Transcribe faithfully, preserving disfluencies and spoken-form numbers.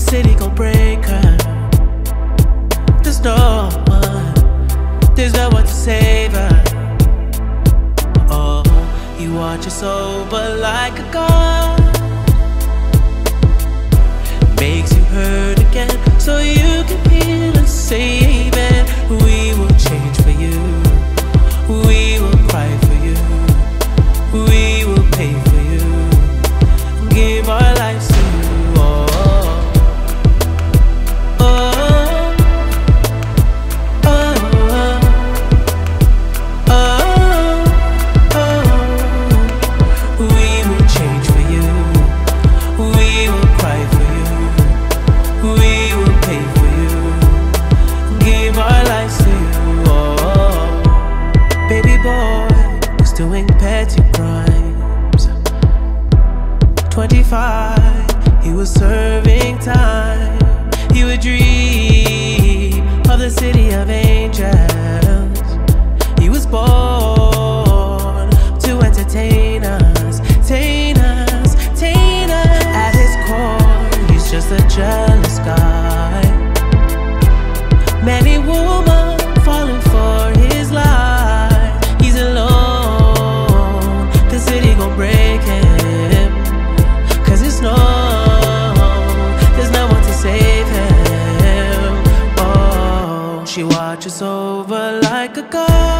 city gon' break her. There's no one, there's no one to save her. Oh, he watches over like a god, makes you hurt again so you can heal and save it. We will change for you, we will cry for you, we will pay for you, give our lives to you. Oh, oh, oh, oh, oh, oh. We will change for you, we will cry for you, we will pay for you, give our lives to you. Oh, baby boy was doing petty crimes. twenty-five, he was serving time. He would dream of the city of angels. He was born to entertain us, entertain us, entertain us. At his core, he's just a jealous guy. Many women falling for his lies. He's alone, the city gon' break him, cause it's no, there's no one to save him. Oh, she watches over like a god,